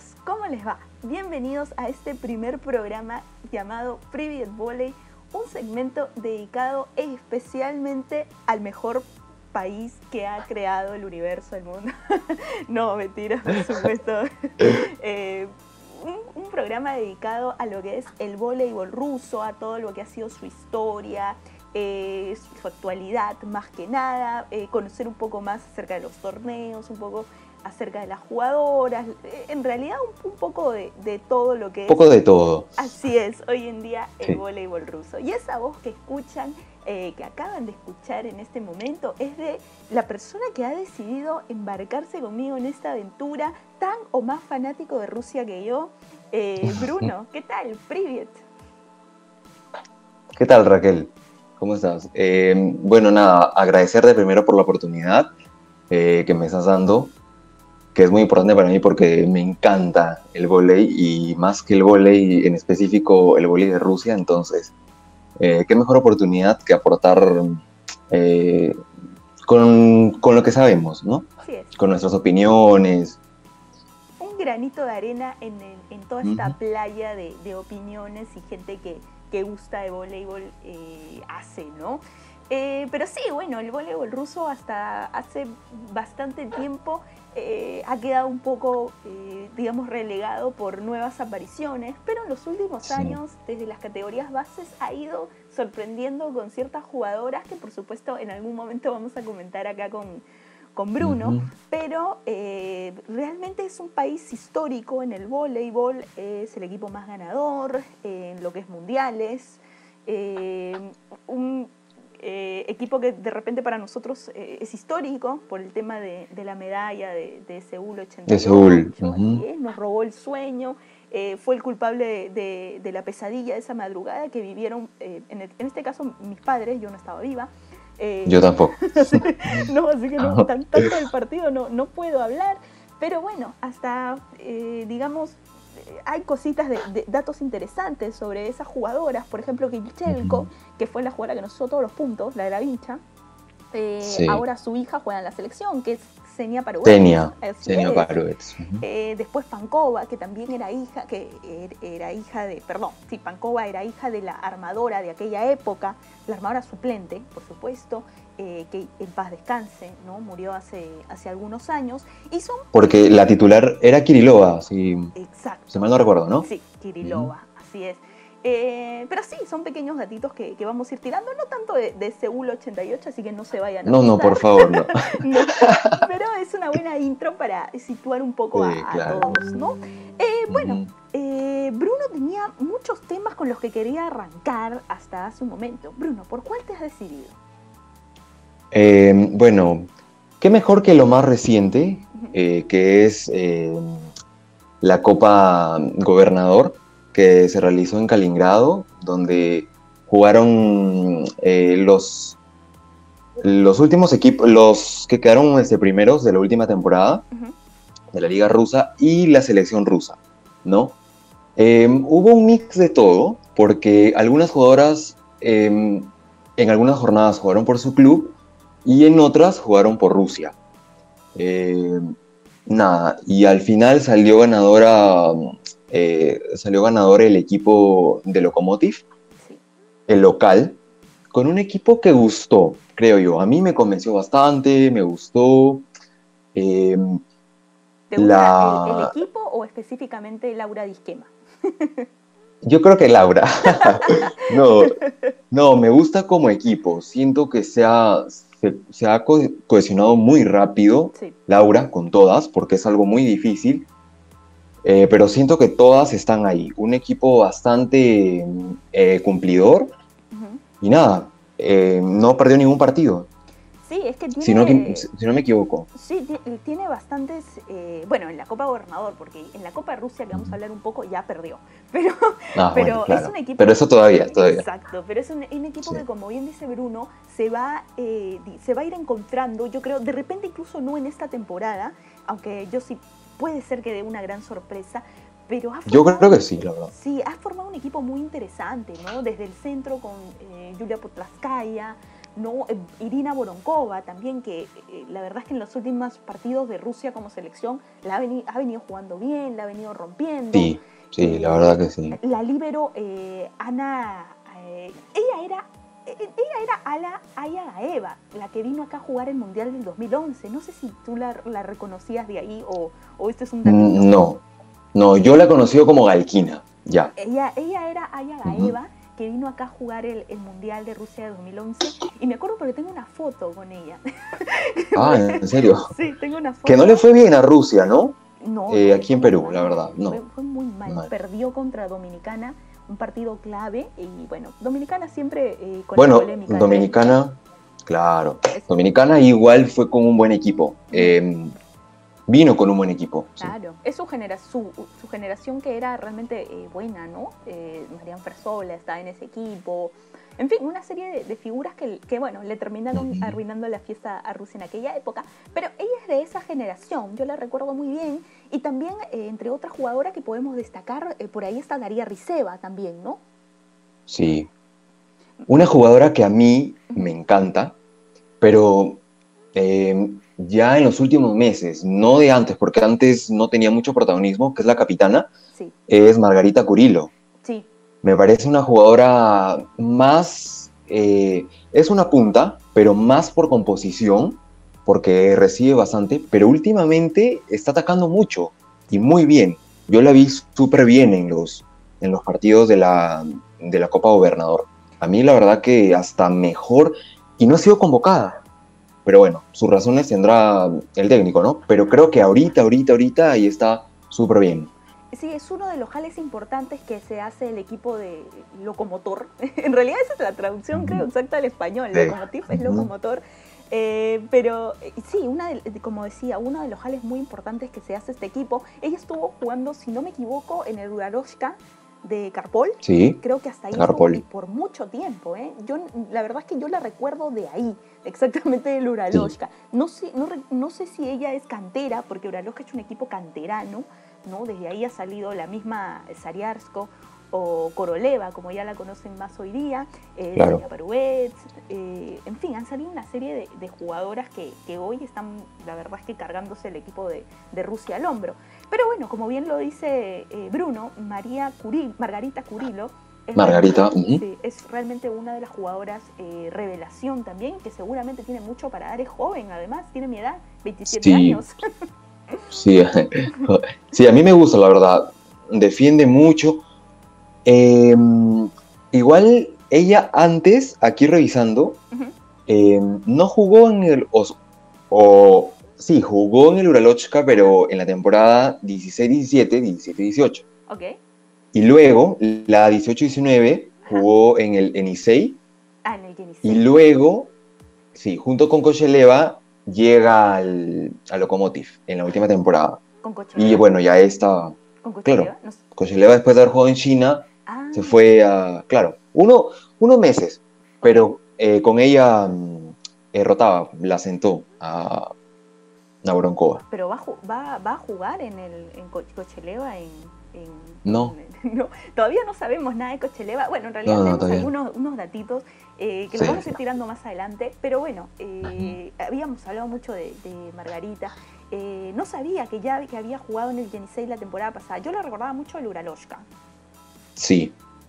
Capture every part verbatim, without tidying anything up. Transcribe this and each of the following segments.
¿cómo les va? Bienvenidos a este primer programa llamado Privet Volley, un segmento dedicado especialmente al mejor país que ha creado el universo, el mundo. No, mentira, por supuesto. eh, un, un programa dedicado a lo que es el voleibol ruso, a todo lo que ha sido su historia, eh, su actualidad más que nada, eh, conocer un poco más acerca de los torneos, un poco acerca de las jugadoras, en realidad un, un poco de, de todo lo que es. Un poco de todo. Así es, hoy en día el Sí. voleibol ruso. Y esa voz que escuchan, eh, que acaban de escuchar en este momento, es de la persona que ha decidido embarcarse conmigo en esta aventura, tan o más fanático de Rusia que yo, eh, Bruno. ¿Qué tal? Privet. ¿Qué tal, Raquel? ¿Cómo estás? Eh, bueno, nada, agradecerte primero por la oportunidad eh, que me estás dando, que es muy importante para mí porque me encanta el vóley y más que el vóley, en específico el vóley de Rusia. Entonces, eh, qué mejor oportunidad que aportar eh, con, con lo que sabemos, ¿no? Así es. Con nuestras opiniones. Un granito de arena en, el, en toda esta Uh-huh. playa de, de opiniones y gente que, que gusta de voleibol eh, hace, ¿no? Eh, pero sí, bueno, el voleibol ruso hasta hace bastante tiempo eh, ha quedado un poco, eh, digamos, relegado por nuevas apariciones, pero en los últimos Sí. años, desde las categorías bases, ha ido sorprendiendo con ciertas jugadoras que, por supuesto, en algún momento vamos a comentar acá con, con Bruno, Uh-huh. pero eh, realmente es un país histórico en el voleibol, es el equipo más ganador eh, en lo que es mundiales, eh, un eh, equipo que de repente para nosotros eh, es histórico por el tema de, de la medalla de, de Seúl ochenta y ocho, De Seúl. así Uh-huh. es, nos robó el sueño, eh, fue el culpable de, de, de la pesadilla de esa madrugada que vivieron, eh, en, el, en este caso mis padres, yo no estaba viva. Eh, Yo tampoco. no, así que no, tan, tanto del partido no, no puedo hablar, pero bueno, hasta, eh, digamos, eh, hay cositas de, de datos interesantes sobre esas jugadoras, por ejemplo, que Vilchelko, Uh-huh. que fue la jugadora que nos hizo todos los puntos, la de la vincha, eh, Sí. ahora su hija juega en la selección, que es Xenia Paruet. Tenia, Así Tenia es. Paruet. Uh-huh. Eh, después Pankova, que también era hija, que er- era hija de, perdón, sí, Pankova era hija de la armadora de aquella época, la armadora suplente, por supuesto, eh, que en paz descanse, ¿no? Murió hace, hace algunos años, y son... Porque la titular era Kirilova, si, Exacto. si mal no recuerdo, ¿no? Sí, Kirilova, uh-huh. Así es. Eh, pero sí, son pequeños datitos que, que vamos a ir tirando, no tanto de, de Seúl ochenta y ocho, así que no se vayan a No, no, asustar. por favor, no. No, pero es una buena intro para situar un poco Sí, a, a claro. todos, ¿no? Eh, bueno, Ujú. eh, Bruno tenía muchos temas con los que quería arrancar hasta hace un momento. Bruno, ¿por cuál te has decidido? Eh, bueno, qué mejor que lo más reciente, Ujú. eh, que es eh, la Copa Gobernador, que se realizó en Kaliningrado, donde jugaron eh, los, los últimos equipos, los que quedaron este, primeros de la última temporada Ujú. de la Liga Rusa y la selección rusa, ¿no? Eh, hubo un mix de todo, porque algunas jugadoras eh, en algunas jornadas jugaron por su club y en otras jugaron por Rusia. Eh, nada, y al final salió ganadora, eh, salió ganador el equipo de Lokomotiv, Sí. el local, con un equipo que gustó, creo yo. A mí me convenció bastante, me gustó. Eh, ¿Te gusta la... el, el equipo o específicamente Laura Disquema? Yo creo que Laura. no, no, me gusta como equipo. Siento que se ha, se, se ha co cohesionado muy rápido, Sí. Laura, con todas, porque es algo muy difícil. Eh, pero siento que todas están ahí. Un equipo bastante eh, cumplidor. Ujú. Y nada, eh, no perdió ningún partido. Sí, es que tiene... Si no, si no me equivoco. Sí, tiene bastantes, eh, bueno, en la Copa Gobernador, porque en la Copa Rusia, que vamos a hablar un poco, ya perdió, pero, Ah, pero bueno, claro. es un equipo... Pero eso todavía, todavía. Exacto, pero es un, un equipo Sí. que, como bien dice Bruno, se va, eh, se va a ir encontrando, yo creo, de repente incluso no en esta temporada, aunque yo sí, puede ser que dé una gran sorpresa, pero ha Yo formado, creo que sí, la verdad. Sí, ha formado un equipo muy interesante, ¿no? Desde el centro con eh, Yulia Podlaskaya, No, eh, Irina Voronkova también, que eh, la verdad es que en los últimos partidos de Rusia como selección la ha, veni ha venido jugando bien, la ha venido rompiendo. Sí, sí, eh, la verdad que sí. La líbero eh, Ana, eh, ella era, eh, ella era Ala Ayagaeva, la que vino acá a jugar el Mundial del dos mil once. No sé si tú la, la reconocías de ahí o, o este es un datito. No, no, yo la he conocido como Galquina, ya. Ella, ella era Ayagaeva. Uh-huh. Que vino acá a jugar el, el Mundial de Rusia de dos mil once, y me acuerdo porque tengo una foto con ella. Ah, ¿en serio? Sí, tengo una foto. Que no le fue bien a Rusia, ¿no? No. Eh, no aquí en Perú, mal, la verdad, no. Fue, fue muy mal. mal, perdió contra Dominicana, un partido clave, y bueno, Dominicana siempre eh, con bueno, la polémica. Dominicana, claro, es... Dominicana igual fue con un buen equipo. Eh, Vino con un buen equipo. Claro, sí. Es su, genera su, su generación que era realmente eh, buena, ¿no? Eh, Marián Fersola estaba en ese equipo. En fin, una serie de, de figuras que, que, bueno, le terminaron uh-huh. arruinando la fiesta a Rusia en aquella época. Pero ella es de esa generación, yo la recuerdo muy bien. Y también, eh, entre otras jugadoras que podemos destacar, eh, por ahí está Daria Rizeva también, ¿no? Sí. Una jugadora que a mí uh-huh. me encanta, pero... Eh, ya en los últimos meses, no de antes, porque antes no tenía mucho protagonismo, que es la capitana, sí. es Margarita Curillo. Sí. Me parece una jugadora más, eh, es una punta, pero más por composición, porque recibe bastante, pero últimamente está atacando mucho y muy bien. Yo la vi súper bien en los, en los partidos de la, de la Copa Gobernador. A mí la verdad que hasta mejor, y no ha sido convocada. Pero bueno, sus razones tendrá el técnico, ¿no? Pero creo que ahorita, ahorita, ahorita ahí está súper bien. Sí, es uno de los jales importantes que se hace el equipo de locomotor. En realidad esa es la traducción, uh-huh. creo, exacta al español. Sí. Locomotiv es uh-huh. locomotor. Eh, pero sí, una de, como decía, uno de los jales muy importantes que se hace este equipo. Ella estuvo jugando, si no me equivoco, en el Uraroshka de Karpol, sí, creo que hasta ahí Karpol. Por, por mucho tiempo, ¿eh? Yo, la verdad es que yo la recuerdo de ahí, exactamente del Uraloshka. Sí. No sé, no, no sé si ella es cantera, porque Uraloshka es un equipo canterano, ¿no? Desde ahí ha salido la misma Sariarsko o Koroleva, como ya la conocen más hoy día, eh, claro. Paruet, eh, en fin, han salido una serie de, de jugadoras que, que hoy están, la verdad es que cargándose el equipo de, de Rusia al hombro. Pero bueno, como bien lo dice eh, Bruno, María Curil, Margarita Curillo es Margarita realmente, uh-huh. sí, es realmente una de las jugadoras eh, revelación también, que seguramente tiene mucho para dar, es joven además, tiene mi edad, veintisiete sí. años. Sí, sí, a mí me gusta, la verdad, defiende mucho. Eh, igual ella antes, aquí revisando, uh-huh. eh, no jugó en el... O, o, sí, jugó en el Uralochka, pero en la temporada dieciséis diecisiete, diecisiete dieciocho. Ok. Y luego, la dieciocho diecinueve, jugó en el Yenisei. Ah, en el Yenisei. Y luego, sí, junto con Kosheleva, llega al, al Lokomotiv en la última temporada. ¿Con Kosheleva? Y bueno, ya está... ¿Con Kosheleva? Claro, no sé. Kosheleva después de haber jugado en China, ah. se fue a... Claro, uno, unos meses, pero eh, con ella eh, rotaba, la sentó a... a Voronkova. Pero va, va, va a jugar en el en Kosheleva en, en no. En, no todavía no sabemos nada de Kosheleva. Bueno, en realidad no, no, tenemos algunos unos datitos eh, que sí, los vamos a ir tirando más adelante, pero bueno, eh, uh-huh. habíamos hablado mucho de, de Margarita. Eh, no sabía que ya que había jugado en el Yenisei la temporada pasada. Yo la recordaba mucho el Uraloshka. Sí.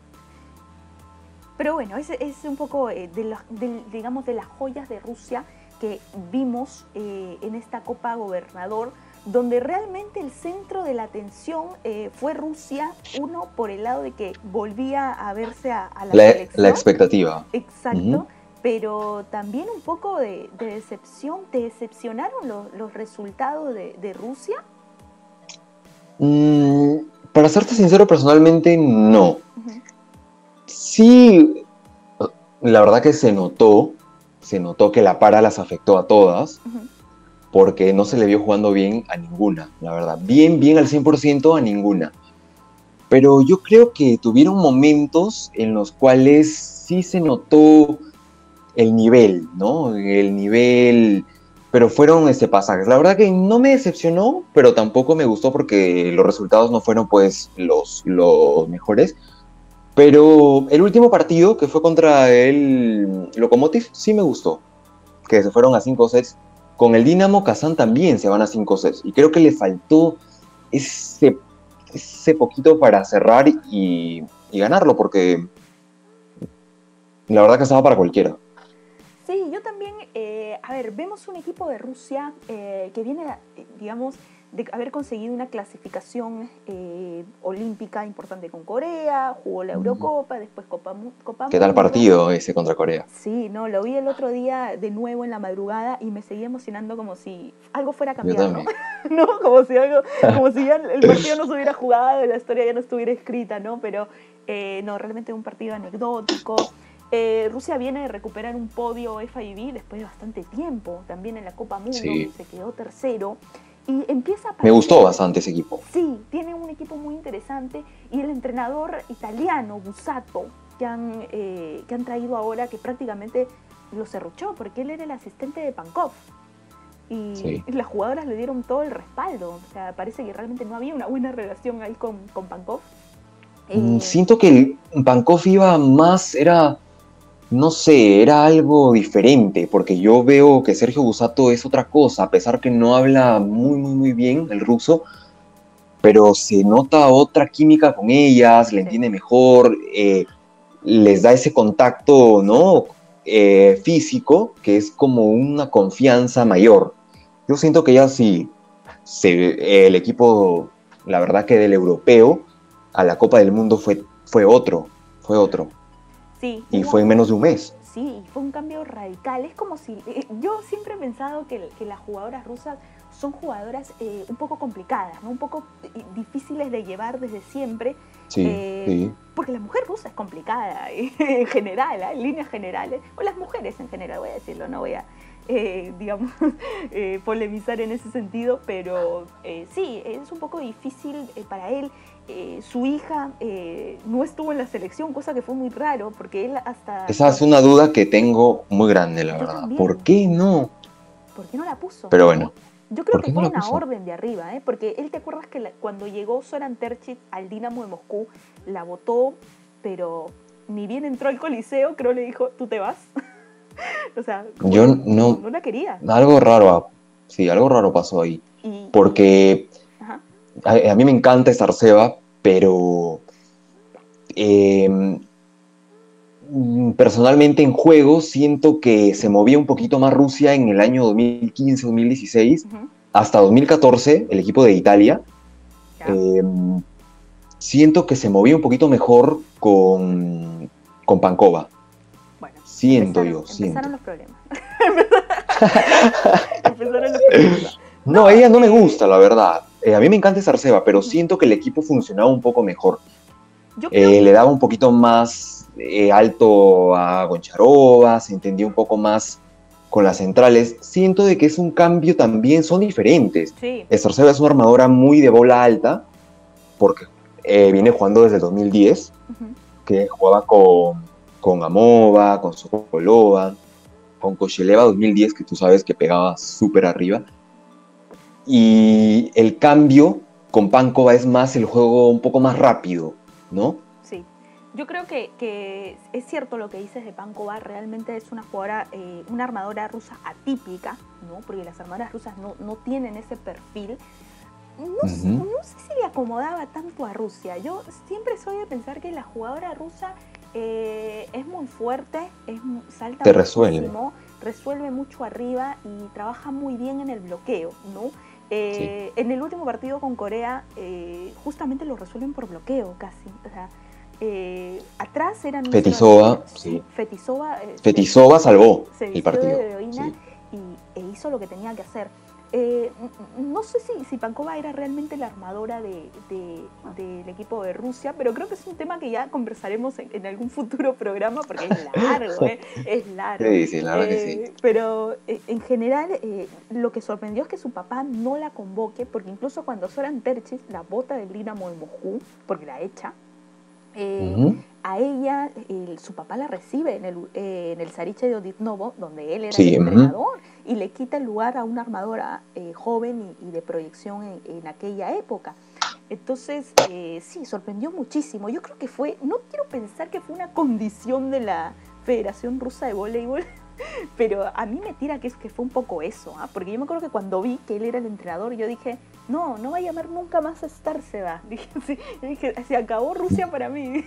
Pero bueno, es, es un poco eh, de, los, de, digamos, de las joyas de Rusia que vimos eh, en esta Copa Gobernador, donde realmente el centro de la atención eh, fue Rusia, uno por el lado de que volvía a verse a, a la, la selección. La expectativa. Exacto, uh-huh. pero también un poco de, de decepción. ¿Te decepcionaron los, los resultados de, de Rusia? Mm, para serte sincero, personalmente no. Uh-huh. Sí, la verdad que se notó, se notó que la para las afectó a todas, uh-huh. porque no se le vio jugando bien a ninguna, la verdad. Bien, bien al cien por ciento a ninguna. Pero yo creo que tuvieron momentos en los cuales sí se notó el nivel, ¿no? El nivel, pero fueron este, pasajes. La verdad que no me decepcionó, pero tampoco me gustó porque los resultados no fueron pues los, los mejores. Pero el último partido, que fue contra el Lokomotiv, sí me gustó. Que se fueron a cinco sets. Con el Dinamo Kazán también se van a cinco sets. Y creo que le faltó ese, ese poquito para cerrar y, y ganarlo, porque la verdad que estaba para cualquiera. Sí, yo también, eh, a ver, vemos un equipo de Rusia eh, que viene, eh, digamos, de haber conseguido una clasificación eh, olímpica importante con Corea, jugó la Eurocopa, después Copa, Copa ¿Qué tal Mundo. partido ese contra Corea? Sí, no, lo vi el otro día de nuevo en la madrugada y me seguía emocionando como si algo fuera a Yo cambiar, ¿no? también. ¿No? Como si algo, como si ya el partido no se hubiera jugado, la historia ya no estuviera escrita, ¿no? Pero eh, no, realmente un partido anecdótico. Eh, Rusia viene de recuperar un podio F I B después de bastante tiempo, también en la Copa Mundo, Sí. se quedó tercero. Y empieza a Me gustó bastante ese equipo. Sí, tiene un equipo muy interesante y el entrenador italiano, Busato, que han, eh, que han traído ahora, que prácticamente lo serruchó, porque él era el asistente de Pankov. Y Sí. las jugadoras le dieron todo el respaldo. O sea, parece que realmente no había una buena relación ahí con, con Pankov. Eh... Siento que el Pankov iba más, era... No sé, era algo diferente, porque yo veo que Sergio Busato es otra cosa, a pesar que no habla muy, muy, muy bien el ruso, pero se nota otra química con ellas, le entiende mejor, eh, les da ese contacto, ¿no? Eh, físico, que es como una confianza mayor. Yo siento que ya sí, se, el equipo, la verdad que del europeo a la Copa del Mundo fue, fue otro, fue otro. Sí, y fue en menos de un mes. Sí, fue un cambio radical. Es como si... Eh, yo siempre he pensado que, que las jugadoras rusas son jugadoras eh, un poco complicadas, ¿no? Un poco eh, difíciles de llevar desde siempre. Sí, eh, sí. Porque la mujer rusa es complicada en general, ¿eh? En líneas generales. O las mujeres en general, voy a decirlo, no voy a... Eh, digamos, eh, polemizar en ese sentido, pero eh, sí, es un poco difícil eh, para él. Eh, su hija eh, no estuvo en la selección, cosa que fue muy raro, porque él hasta... Esa es una duda que tengo muy grande, la verdad. También. ¿Por qué no? ¿Por qué no la puso? Pero bueno. Yo creo que no fue la una puso? orden de arriba, ¿eh? Porque él, ¿te acuerdas que la, cuando llegó Zoran Terzic al Dinamo de Moscú, la votó, pero ni bien entró al Coliseo, creo le dijo, ¿tú te vas? O sea, yo no, no, no la quería. Algo raro, sí, algo raro pasó ahí. Y, porque ajá. a, a mí me encanta Starceva, pero eh, personalmente en juego siento que se movía un poquito más Rusia en el año dos mil quince, dos mil dieciséis, uh-huh. hasta dos mil catorce, el equipo de Italia. Eh, siento que se movía un poquito mejor con, con Pankova. Bueno, siento empezaron, yo, siento. Empezaron los problemas. empezaron los problemas. No, no, ella no me gusta, la verdad. Eh, a mí me encanta Starceva, pero siento que el equipo funcionaba un poco mejor. Yo creo... eh, le daba un poquito más eh, alto a Goncharova, se entendía un poco más con las centrales. Siento de que es un cambio también, son diferentes. Sí. Starceva es una armadora muy de bola alta, porque eh, viene jugando desde el dos mil diez, uh-huh. que jugaba con, con Amova, con Sokolova, con Kosheleva dos mil diez, que tú sabes que pegaba súper arriba. Y el cambio con Pankova es más el juego un poco más rápido, ¿no? Sí, yo creo que, que es cierto lo que dices de Pankova, realmente es una jugadora, eh, una armadora rusa atípica, ¿no? Porque las armadoras rusas no, no tienen ese perfil. No, uh-huh. no sé si le acomodaba tanto a Rusia. Yo siempre soy de pensar que la jugadora rusa eh, es muy fuerte, es, salta Te muchísimo, resuelve. resuelve mucho arriba y trabaja muy bien en el bloqueo, ¿no? Eh, sí. En el último partido con Corea, eh, justamente lo resuelven por bloqueo casi. O sea, eh, atrás eran... Fetisova, sí. Fetisova, eh, Fetisova se, salvó se el partido. De heroína sí. y, e hizo lo que tenía que hacer. Eh, no sé si, si Pankova era realmente la armadora de, de, del equipo de Rusia, pero creo que es un tema que ya conversaremos en, en algún futuro programa porque es largo, ¿eh? es largo. Sí, sí, la verdad eh, que sí. Pero eh, en general eh, lo que sorprendió es que su papá no la convoque, porque incluso cuando Zoran Terzic la bota del Dinamo de Moscú, porque la echa, eh, uh-huh. a ella, el, su papá la recibe en el, eh, en el Sariche de Oditnovo, donde él era sí, el entrenador, uh-huh. y le quita el lugar a una armadora eh, joven y, y de proyección en, en aquella época. Entonces, eh, sí, sorprendió muchísimo. Yo creo que fue, no quiero pensar que fue una condición de la Federación Rusa de Voleibol, pero a mí me tira que, es, que fue un poco eso, ¿eh? Porque yo me acuerdo que cuando vi que él era el entrenador, yo dije, no, no va a llamar nunca más a Starceva. Dije, sí, dije, se acabó Rusia para mí.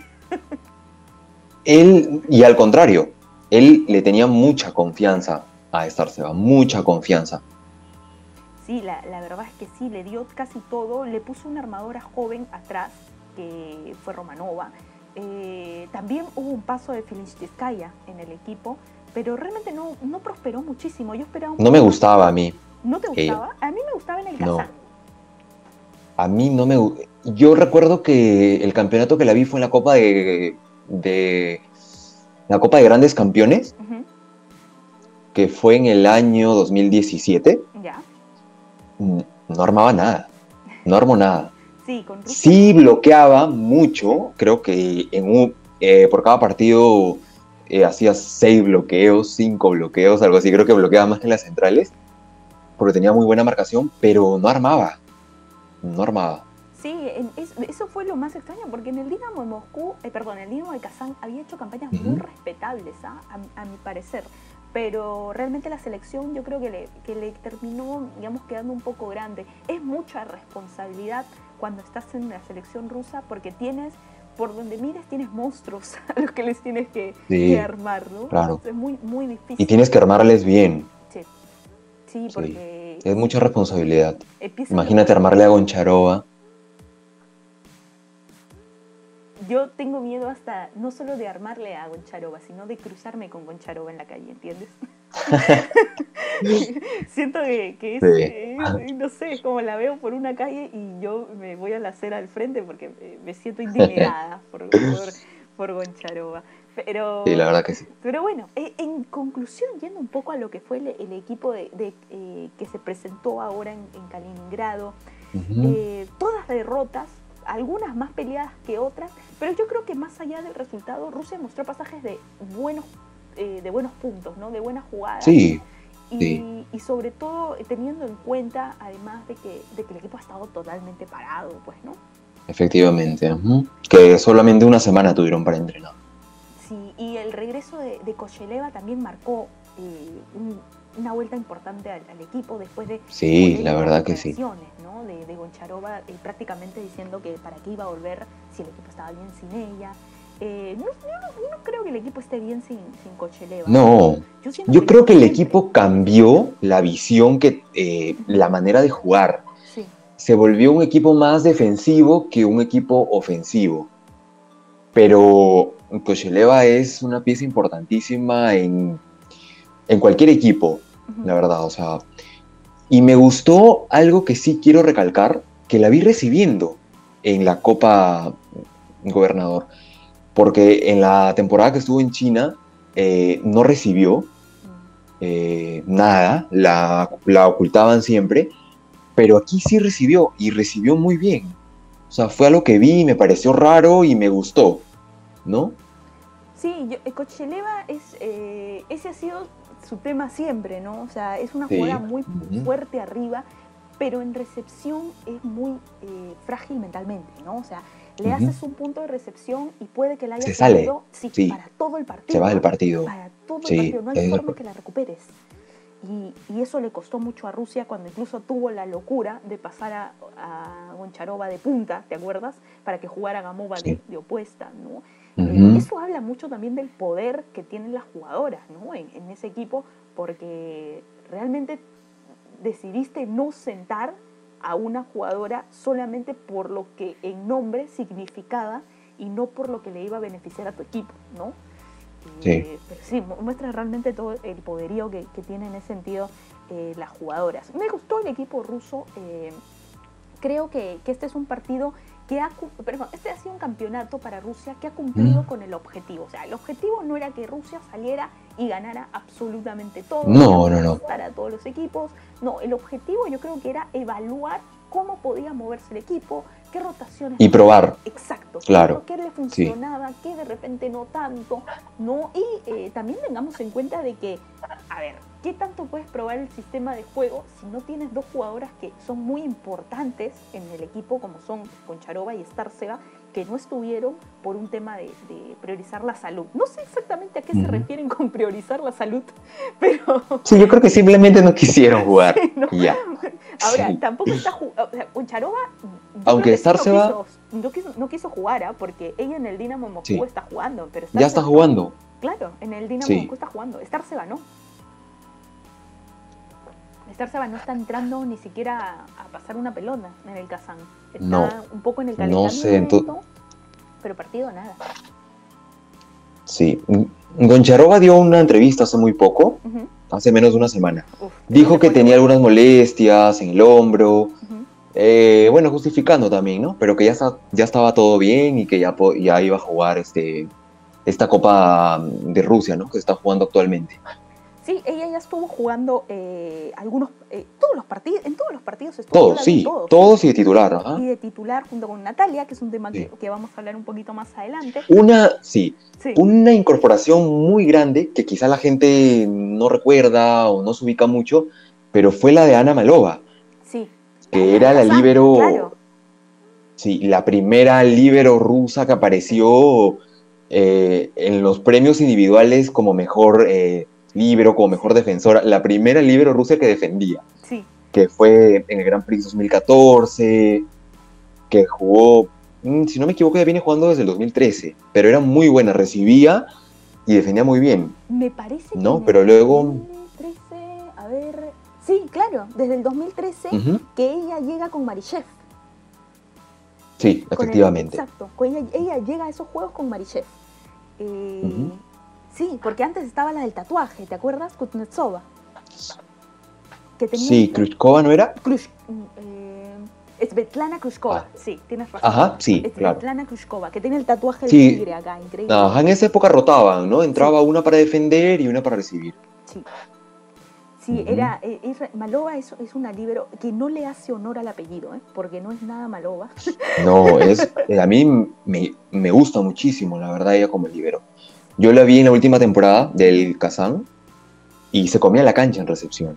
Él, y al contrario, él le tenía mucha confianza a Starceva, mucha confianza. Sí, la, la verdad es que sí, le dio casi todo, le puso una armadora joven atrás, que fue Romanova. Eh, también hubo un paso de Felinskaya en el equipo, pero realmente no, no prosperó muchísimo. Yo esperaba un No me gustaba a mí. ¿No te gustaba? Ella. A mí me gustaba en el No. Kazán. A mí no me... Yo recuerdo que el campeonato que la vi fue en la Copa de... de la Copa de Grandes Campeones, Uh-huh. que fue en el año dos mil diecisiete. Ya. No armaba nada. No armó nada. Sí, con Rusia. Sí bloqueaba mucho. Creo que en un, eh, por cada partido eh, hacía seis bloqueos, cinco bloqueos, algo así. Creo que bloqueaba más que en las centrales, porque tenía muy buena marcación, pero no armaba. No armaba. Sí, en, es, eso fue lo más extraño, porque en el Dinamo de Moscú, eh, perdón, en el Dinamo de Kazán había hecho campañas Uh-huh. muy respetables, ¿ah? a, a mi parecer. Pero realmente la selección yo creo que le, que le terminó, digamos, quedando un poco grande. Es mucha responsabilidad cuando estás en la selección rusa, porque tienes, por donde mires, tienes monstruos a los que les tienes que, Sí, que armar, ¿no? claro. Es muy, muy difícil. Y tienes que armarles bien. Sí, sí, porque... Sí, es mucha responsabilidad. Empiezan Imagínate los... armarle a Goncharova. Yo tengo miedo hasta, no solo de armarle a Goncharova, sino de cruzarme con Goncharova en la calle, ¿entiendes? Siento que, que es, Sí. eh, no sé, como la veo por una calle y yo me voy a la acera al frente porque me siento intimidada por, por, por Goncharova. Pero, Sí, la verdad que sí. pero bueno, en conclusión, yendo un poco a lo que fue el, el equipo de, de, eh, que se presentó ahora en, en Kaliningrado, Uh-huh. eh, todas derrotas, algunas más peleadas que otras, pero yo creo que más allá del resultado, Rusia mostró pasajes de buenos, eh, de buenos puntos, ¿no? De buenas jugadas. Sí, y, sí. y sobre todo teniendo en cuenta, además de que, de que el equipo ha estado totalmente parado, pues, ¿no? Efectivamente. Uh-huh. Que solamente una semana tuvieron para entrenar. Sí, y el regreso de, de Kocherleva también marcó eh, un, una vuelta importante al, al equipo después de... Sí, la verdad que sí. ¿no? De, de Goncharova eh, prácticamente diciendo que para qué iba a volver si el equipo estaba bien sin ella. Eh, no, yo, no, yo no creo que el equipo esté bien sin, sin Kocherleva. No, yo, yo que creo que el equipo cambió la visión, que eh, uh-huh. la manera de jugar. Sí. Se volvió un equipo más defensivo que un equipo ofensivo. Pero Kocherleva es una pieza importantísima en, en cualquier equipo, uh-huh. la verdad, o sea... Y me gustó algo que sí quiero recalcar, que la vi recibiendo en la Copa Gobernador. Porque en la temporada que estuvo en China, eh, no recibió eh, nada, la, la ocultaban siempre, pero aquí sí recibió, y recibió muy bien. O sea, fue algo que vi y me pareció raro y me gustó, ¿no? Sí, yo, Kocherleva es, eh, ese ha sido su tema siempre, ¿no? O sea, es una sí. jugada muy uh-huh. fuerte arriba, pero en recepción es muy eh, frágil mentalmente, ¿no? O sea, le uh-huh. haces un punto de recepción y puede que la haya se sale sí, sí. para todo el partido. Se va del partido. Para todo sí, el partido, no hay es forma que la recuperes. Y, y eso le costó mucho a Rusia cuando incluso tuvo la locura de pasar a, a Goncharova de punta, ¿te acuerdas? Para que jugara Gamova sí. de, de opuesta, ¿no? Uh-huh. Eh, eso habla mucho también del poder que tienen las jugadoras, ¿no? en, en ese equipo, porque realmente decidiste no sentar a una jugadora solamente por lo que en nombre significaba y no por lo que le iba a beneficiar a tu equipo, ¿no? Sí. Eh, pero sí, muestra realmente todo el poderío que, que tienen en ese sentido eh, las jugadoras. Me gustó el equipo ruso, eh, creo que, que este es un partido que ha, perdón, este ha sido un campeonato para Rusia que ha cumplido mm. con el objetivo. O sea, el objetivo no era que Rusia saliera y ganara absolutamente todo, no, no, no. para todos los equipos. No, el objetivo yo creo que era evaluar cómo podía moverse el equipo, qué rotaciones. Y probar. Exacto, puntos. Claro, ¿Qué le sí. funcionaba? ¿Qué de repente no tanto? ¿No? Y eh, también tengamos en cuenta de que, a ver, ¿qué tanto puedes probar el sistema de juego si no tienes dos jugadoras que son muy importantes en el equipo, como son Goncharova y Starceva, que no estuvieron por un tema de, de priorizar la salud? No sé exactamente a qué Uh se -huh. refieren con priorizar la salud, pero... Sí, yo creo que simplemente no quisieron jugar. Sí, ¿no? Y ya. Ahora, Sí. tampoco está jugando... O sea, Goncharova, yo Aunque creo que sí no Starceva, quiso, no quiso, no quiso jugar, ¿eh? Porque ella en el Dinamo Moscú sí, está jugando, pero ya está Starceva no. jugando. Claro, en el Dinamo Sí. Moscú está jugando. Starceva no. Starceva no está entrando ni siquiera a pasar una pelota en el Kazán. Está No, un poco en el no calentamiento, sé. Ento- pero partido nada. sí. Goncharova dio una entrevista hace muy poco, Uh-huh. hace menos de una semana. Uf, Dijo que pone tenía bueno. algunas molestias en el hombro. Uh-huh. Eh, bueno, justificando también, ¿no? Pero que ya, está, ya estaba todo bien y que ya, po- ya iba a jugar este, esta Copa de Rusia, ¿no? Que se está jugando actualmente. Sí, ella ya estuvo jugando eh, algunos, eh, todos los partidos, en todos los partidos estuvo. Todos, yo la vi en sí, todos, todos sí. y de titular, ajá. Y de titular junto con Natalia, que es un tema Sí. que, que vamos a hablar un poquito más adelante. Una, sí, Sí. una incorporación muy grande que quizá la gente no recuerda o no se ubica mucho, pero fue la de Ana Malova, Sí. que La era del la Kazán, líbero, claro. sí, la primera líbero rusa que apareció eh, en los premios individuales como mejor eh, líbero, como mejor defensora, la primera líbero rusa que defendía, Sí. que fue en el Grand Prix dos mil catorce, que jugó, mm, si no me equivoco, ya viene jugando desde el dos mil trece, pero era muy buena, recibía y defendía muy bien, Me parece ¿no? que en Pero el luego... dos mil trece, a ver... Sí, claro, desde el dos mil trece Uh-huh. que ella llega con Marichev. Sí, Con efectivamente. El, exacto, con ella, ella llega a esos juegos con Marichev. Eh, Uh-huh. Sí, porque antes estaba la del tatuaje, ¿te acuerdas? Kuznetsova. Que tenía Sí, un- Kryuchkova, ¿no era? Krush, eh, Svetlana Kryuchkova, Ah. sí, tienes razón. Ajá, sí, claro. Svetlana Kryuchkova, que tiene el tatuaje del Sí. tigre acá, increíble. Ajá, en esa época rotaban, ¿no? Entraba una para defender y una para recibir. Sí, sí, Ujú. era, eh, es- Malova es, es una líbero que no le hace honor al apellido, ¿eh? Porque no es nada Malova. No, es, eh, a mí me, me gusta muchísimo, la verdad, ella como líbero. Yo la vi en la última temporada del Kazán y se comía la cancha en recepción.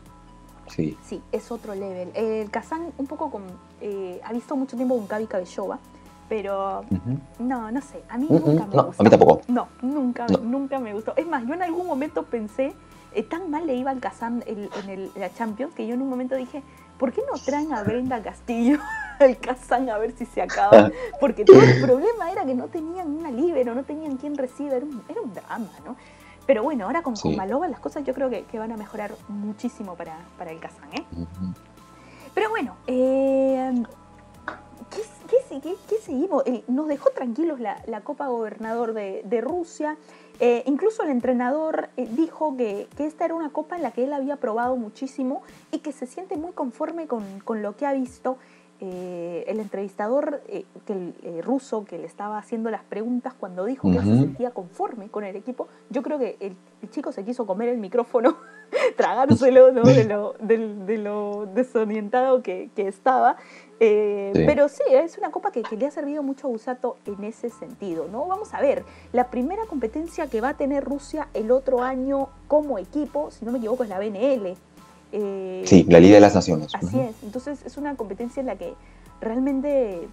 Sí. Sí, es otro level. El Kazán un poco con... Eh, ha visto mucho tiempo con Gaby Cabellova, pero Ujú. no, no sé, a mí Mm, nunca mm, me no, gustó. a mí tampoco. No, nunca, No. nunca me gustó. Es más, yo en algún momento pensé, eh, tan mal le iba al Kazán el- en el- la Champions, que yo en un momento dije, ¿por qué no traen a Brenda Castillo al Kazán a ver si se acaba? Porque todo el problema era que no tenían una líbero, no tenían quien reciba, era un, era un drama, ¿no? Pero bueno, ahora con, Sí. con Malova las cosas yo creo que, que van a mejorar muchísimo para, para el Kazán, ¿eh? Ujú. Pero bueno, eh, ¿qué, qué, qué- qué seguimos? Eh, nos dejó tranquilos la, la Copa Gobernador de, de Rusia. Eh, incluso el entrenador eh, dijo que, que esta era una copa en la que él había probado muchísimo y que se siente muy conforme con, con lo que ha visto. Eh, el entrevistador eh, que el, eh, ruso que le estaba haciendo las preguntas, cuando dijo que él se Ujú. sentía conforme con el equipo, yo creo que el, el chico se quiso comer el micrófono, tragárselo, ¿no? de, lo, del- de lo desorientado que, que estaba. Eh, Sí. Pero sí, es una copa que, que le ha servido mucho a Usato en ese sentido, ¿no? Vamos a ver, la primera competencia que va a tener Rusia el otro año como equipo, si no me equivoco, es la B N L. Eh, Sí, la Liga de las Naciones. Así Ujú. es, entonces es una competencia en la que realmente,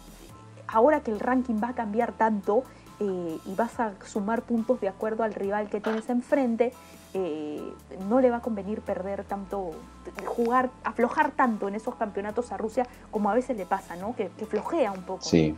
ahora que el ranking va a cambiar tanto eh, y vas a sumar puntos de acuerdo al rival que tienes enfrente, eh, no le va a convenir perder tanto, jugar, aflojar tanto en esos campeonatos a Rusia como a veces le pasa, ¿no? Que, que flojea un poco. Sí.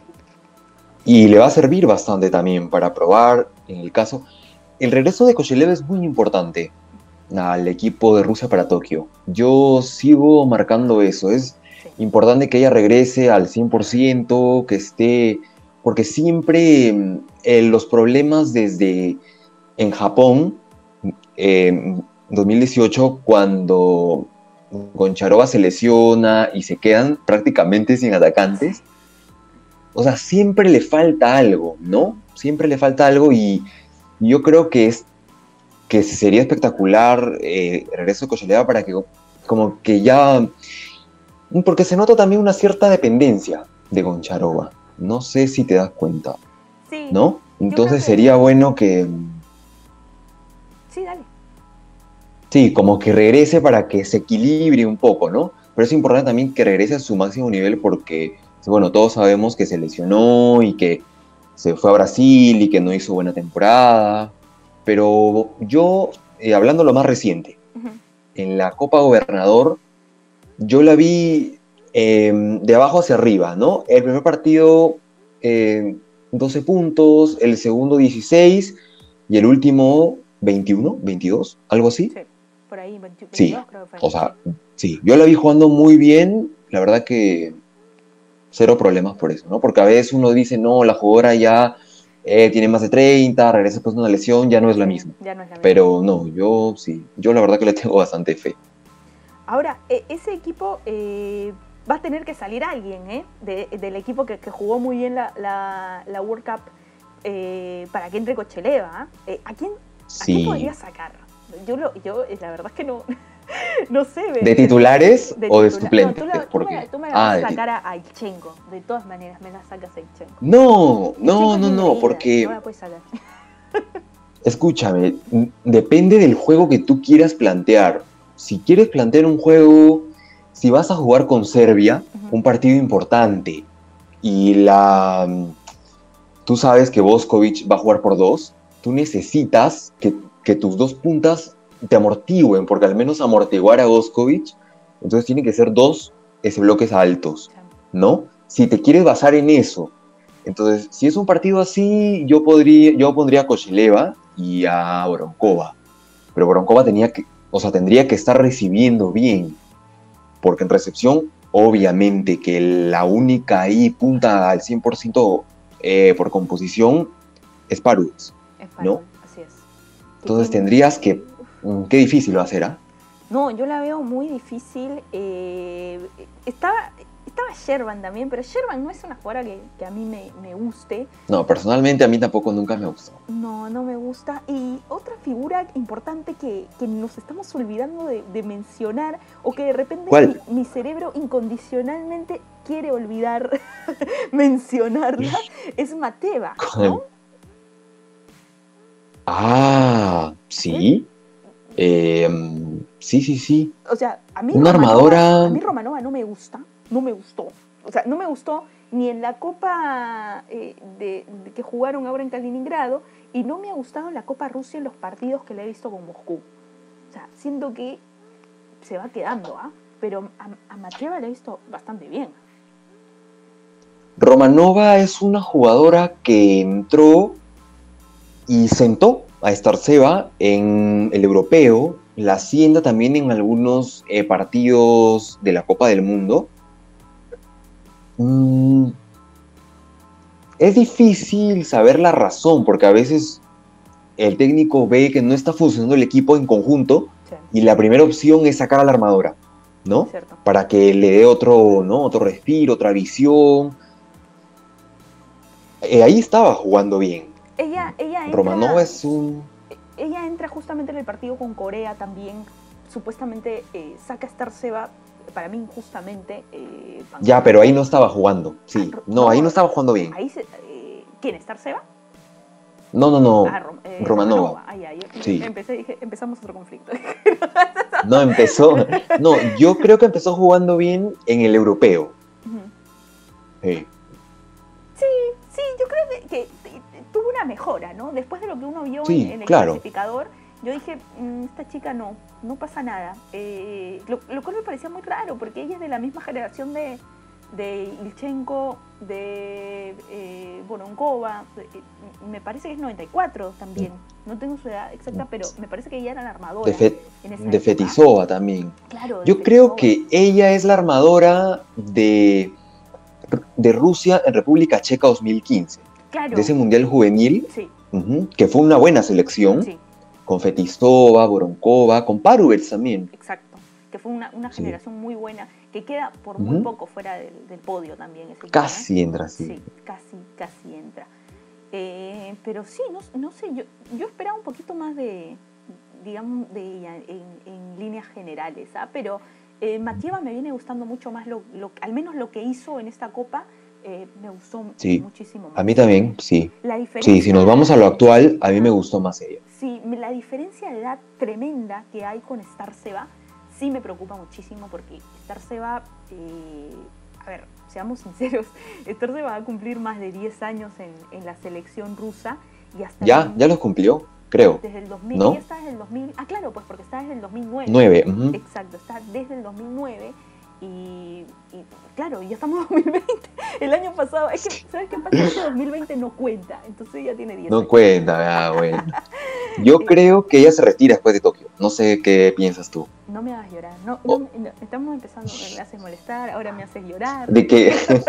Y le va a servir bastante también para probar, en el caso... El regreso de Koshelev es muy importante al equipo de Rusia para Tokio. Yo sigo marcando eso. Es Sí. importante que ella regrese al cien por ciento, que esté... Porque siempre eh, los problemas desde en Japón, eh, en dos mil dieciocho, cuando Goncharova se lesiona y se quedan prácticamente sin atacantes, o sea, siempre le falta algo, ¿no? Siempre le falta algo y yo creo que es que sería espectacular eh, el regreso de Koshelev para que como que ya... Porque se nota también una cierta dependencia de Goncharova. No sé si te das cuenta, Sí, ¿no? yo creo Entonces que... sería bueno que, Sí, dale. sí, como que regrese para que se equilibre un poco, ¿no? Pero es importante también que regrese a su máximo nivel porque, bueno, todos sabemos que se lesionó y que se fue a Brasil y que no hizo buena temporada. Pero yo, eh, hablando lo más reciente, Ujú. en la Copa Gobernador, yo la vi eh, de abajo hacia arriba, ¿no? El primer partido, eh, doce puntos, el segundo dieciséis y el último veintiuno, veintidós, algo así. Sí, por ahí, veinte Sí, veintidós creo que fue, o sí. sea, sí, yo la vi jugando muy bien, la verdad que cero problemas por eso, ¿no? Porque a veces uno dice, no, la jugadora ya eh, tiene más de treinta, regresa después de una lesión, ya no es la Sí, misma. ya no es la misma. Pero no, yo sí, yo la verdad que le tengo bastante fe. Ahora, e- ese equipo eh, va a tener que salir alguien, ¿eh? De- del equipo que, que jugó muy bien la, la, la World Cup eh, para que entre Cocheleva. ¿Ah? Eh, ¿a, quién, ¿A quién podría Sí. sacar? Yo, lo, yo eh, la verdad es que no, no sé. me- ¿De me- titulares de o de titular. No, tú, suplentes? la- tú, me, la- Porque, tú me la vas ah, a de sacar titulares. a, a Ilchenko. De todas maneras, me la sacas a Ilchenko. No, Ilchenko no, es no, mi no, engreída, no porque, la puedes sacar. escúchame, n- depende del juego que tú quieras plantear. Si quieres plantear un juego, si vas a jugar con Serbia, Ujú. un partido importante, y la, tú sabes que Boskovic va a jugar por dos, tú necesitas que, que tus dos puntas te amortigüen, porque al menos amortiguar a Boskovic, entonces tienen que ser dos ese, bloques altos, Sí. ¿no? Si te quieres basar en eso, entonces si es un partido así, yo, podría, yo pondría a Kochileva y a Bronkova, pero Bronkova tenía que, o sea, tendría que estar recibiendo bien, porque en recepción, obviamente que la única ahí punta al cien por ciento eh, por composición es Parus, Es ¿no? Farol, así es. Que Entonces tiene... tendrías que... uf. mm, Qué difícil va a ser, ¿ah? No, yo la veo muy difícil. Eh, estaba, estaba Sherban también, pero Sherban no es una jugadora que, que a mí me, me guste. No, personalmente a mí tampoco nunca me gustó. No, no me gusta. Y otra figura importante que, que nos estamos olvidando de, de mencionar, o que de repente mi, ¿Cuál? mi cerebro incondicionalmente quiere olvidar mencionarla, es Mateva, ¿no? ¿Cuál? Ah, Mateva, sí. Eh, sí, sí, sí. o sea, a mí Una Romanova, a armadora... mí Romanova no me gusta, no me gustó. O sea, no me gustó ni en la Copa eh, de, de que jugaron ahora en Kaliningrado, y no me ha gustado en la Copa Rusia en los partidos que le he visto con Moscú. O sea, siento que se va quedando, ¿ah? ¿eh? Pero a, a Mateva le he visto bastante bien. Romanova es una jugadora que entró y sentó a Starceva en el europeo, la sienta también en algunos eh, partidos de la Copa del Mundo. Mm, es difícil saber la razón, porque a veces el técnico ve que no está funcionando el equipo en conjunto Sí, y la primera opción es sacar a la armadora, es ¿no? cierto. Para que le dé otro, ¿no? Otro respiro, otra visión. Eh, ahí estaba jugando bien. Ella, ella Romanova entra, es un... ella entra justamente en el partido con Corea también. Supuestamente eh, saca a Starceva, para mí injustamente. Eh, Ya, pero ahí no estaba jugando. Ah, Sí, no, ahí no no, estaba jugando bien. ahí se, eh, ¿quién? ¿Starceva? No, no, Ah, no. Rom, eh, Romanova. Romanova. Ah, ya, yo, yo Sí. empecé, dije, empezamos otro conflicto. No empezó. No, yo creo que empezó jugando bien en el europeo. Sí. Sí, sí, yo creo que, que tuvo una mejora, ¿no? Después de lo que uno vio en, Sí, en el claro. clasificador, yo dije, mmm, esta chica no, no pasa nada. Eh, lo, lo cual me parecía muy raro, porque ella es de la misma generación de, de Ilchenko, de eh, Voronkova, eh, me parece que es noventa y cuatro también. No tengo su edad exacta, pero me parece que ella era la armadora De, Fe- en esa de época. Fetisova también. Claro, de Yo creo Fetisova. que ella es la armadora de, de Rusia en República Checa dos mil quince. De Claro, ese Mundial Juvenil, sí, ujú, que fue una buena selección, sí. con Fetisova, Voronkova, con Parubets también. Exacto, que fue una, una Sí. generación muy buena, que queda por muy Ujú. poco fuera del, del podio también ese equipo. Casi ¿eh? entra así. Sí, casi, casi entra. Eh, pero sí, no, no sé, yo, yo esperaba un poquito más de, digamos, de ella en, en líneas generales, ¿ah? Pero eh, Matieva me viene gustando mucho más, lo, lo, al menos lo que hizo en esta Copa, Eh, me gustó Sí, muchísimo más. a mí también, sí. La diferencia, Sí, si nos vamos a lo actual, a mí me gustó más ella. Sí, la diferencia de edad tremenda que hay con Star Seba sí me preocupa muchísimo porque Star Seba, eh, a ver, seamos sinceros, Star Seba va a cumplir más de diez años en, en la selección rusa y hasta... Ya, el, ya los cumplió, creo. Desde el dos mil, ¿no? ella está desde el dos mil, ah, claro, pues porque está desde el dos mil nueve. nueve, uh-huh. Exacto, está desde el dos mil nueve. Y, y claro, ya estamos en dos mil veinte. El año pasado, es que, ¿sabes qué pasa? Este dos mil veinte no cuenta, entonces ya tiene diez No años. cuenta, ah, bueno. Yo creo que ella se retira después de Tokio. No sé qué piensas tú. No me hagas llorar. No, Oh. no, no, estamos empezando, me haces molestar, ahora me haces llorar. De que,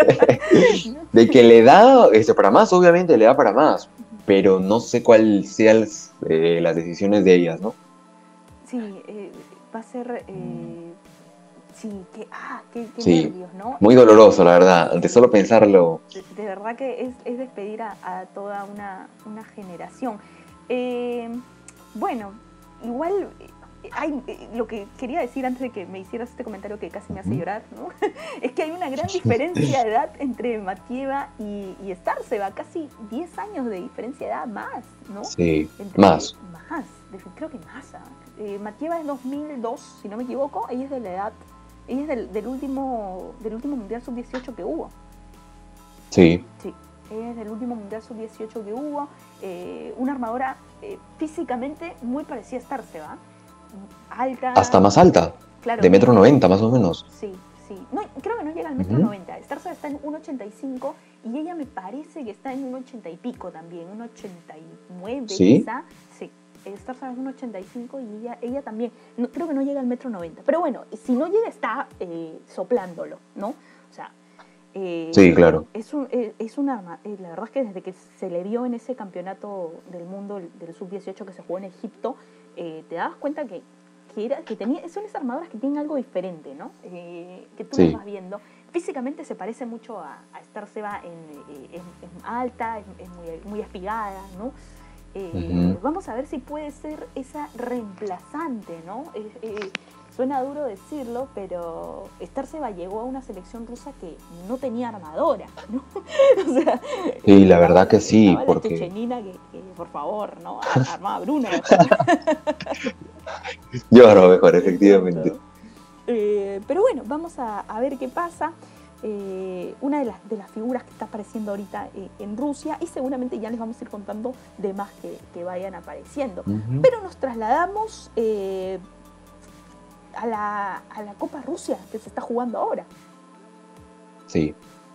de que le da, este, para más, obviamente le da para más. Pero no sé cuáles sean eh, las decisiones de ellas, ¿no? Sí, eh, va a ser... Eh, sí, que, ah, qué, qué Sí, nervios, ¿no? muy doloroso, la verdad. De solo pensarlo. De, de verdad que es, es despedir a, a toda una, una generación. Eh, bueno, igual eh, hay, eh, lo que quería decir antes de que me hicieras este comentario que casi me hace llorar, ¿no? Es que hay una gran diferencia de edad entre Matieva y, y Starceva, casi diez años de diferencia de edad más, ¿no? Sí, Entre, más. Más, creo que más. Eh, Matieva es dos mil dos, si no me equivoco, ella es de la edad, ella es del, del, último, del último Mundial sub dieciocho que hubo. Sí. Sí, ella es del último Mundial sub dieciocho que hubo. Eh, una armadora eh, físicamente muy parecida a Starceva, alta. Hasta más alta, claro, de metro noventa más o menos. Sí, sí. No, creo que no llega al metro Uh-huh. noventa. Starceva está en uno ochenta y cinco y ella me parece que está en un ochenta y pico también, un ochenta y nueve ¿Sí? quizá. Sí. Starceva es un ochenta y cinco y ella, ella también. No, creo que no llega al metro noventa. Pero bueno, si no llega está eh, soplándolo, ¿no? O sea... Eh, Sí, claro. Es, un, es una arma, eh, la verdad es que desde que se le vio en ese campeonato del mundo del sub dieciocho que se jugó en Egipto, eh, te dabas cuenta que, que, era, que tenía, son esas armadoras que tienen algo diferente, ¿no? Eh, que tú Sí. las vas viendo. Físicamente se parece mucho a, a Starceva, en, eh, es, es alta, es, es muy, muy espigada, ¿no? Eh, Uh-huh. Vamos a ver si puede ser esa reemplazante, ¿no? Eh, eh, Suena duro decirlo, pero Starceva llegó a una selección rusa que no tenía armadora, ¿no? O sea, Sí, la verdad que sí, estaba porque... la chechenina que, que, por favor, ¿no? Armaba a Bruna. Yo lo mejor, efectivamente. Eh, pero bueno, vamos a, a ver qué pasa. Eh, una de las, de las figuras que está apareciendo ahorita eh, en Rusia, y seguramente ya les vamos a ir contando de más que, que vayan apareciendo. Uh-huh. Pero nos trasladamos... Eh, A la, a la Copa Rusia que se está jugando ahora. Sí.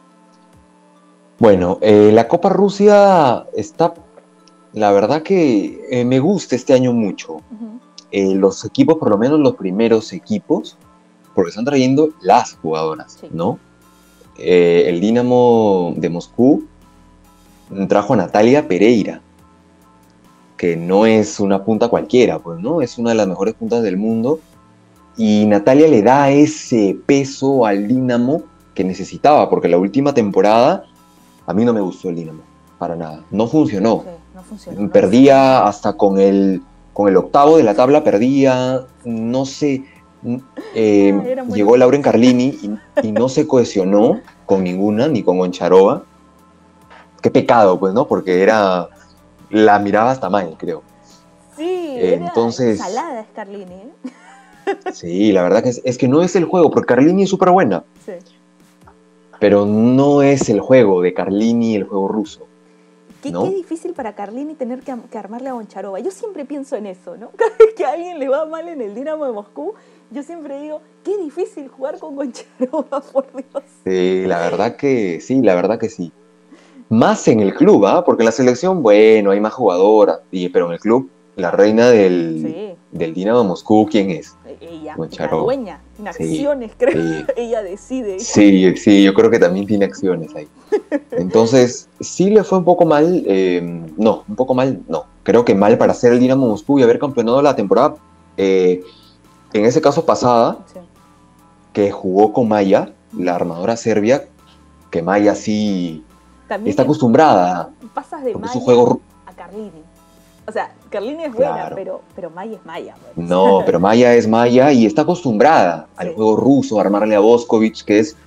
Bueno, eh, la Copa Rusia está, la verdad que eh, me gusta este año mucho. Uh-huh. Eh, los equipos, por lo menos los primeros equipos, porque están trayendo las jugadoras, Sí. ¿no? Eh, el Dinamo de Moscú trajo a Natalia Pereira, que no es una punta cualquiera, pues, ¿no? Es una de las mejores puntas del mundo. Y Natalia le da ese peso al Dinamo que necesitaba, porque la última temporada a mí no me gustó el Dinamo, para nada. No funcionó. Sí, no funcionó. Perdía no funcionó. hasta con el, con el octavo de la tabla, perdía, no sé. Eh, Ah, llegó Lauren Carlini y, y no se cohesionó con ninguna, ni con Goncharova. Qué pecado, pues, ¿no? Porque era, la miraba hasta mal, creo. Sí, Entonces, era salada Scarlini, ¿eh? Sí, la verdad que es, es que no es el juego, porque Carlini es súper buena. Sí. Pero no es el juego de Carlini, el juego ruso. Qué, ¿no? qué difícil para Carlini tener que, que armarle a Goncharova. Yo siempre pienso en eso, ¿no? Cada vez que a alguien le va mal en el Dinamo de Moscú, yo siempre digo, qué difícil jugar con Goncharova, por Dios. Sí, la verdad que sí, la verdad que sí. Más en el club, ¿ah? ¿eh? Porque en la selección, bueno, hay más jugadoras, y, pero en el club, la reina del, Sí. del Dinamo de Moscú, ¿quién es? Ella, Goncharova. la dueña, en Sí, acciones, creo. sí. Ella decide. Sí, sí, yo creo que también tiene acciones ahí. Entonces, sí le fue un poco mal, eh, no, un poco mal, no. Creo que mal para ser el Dinamo Moscú y haber campeonado la temporada, eh, en ese caso pasada, Sí. que jugó con Maya, la armadora serbia, que Maya sí También está acostumbrada, pasas de porque Maya su juego... a Carlini. O sea, Carlini es buena, Claro. pero, pero Maya es Maya. Pues. No, pero Maya es Maya y está acostumbrada al Sí. juego ruso, a armarle a Boskovic, que es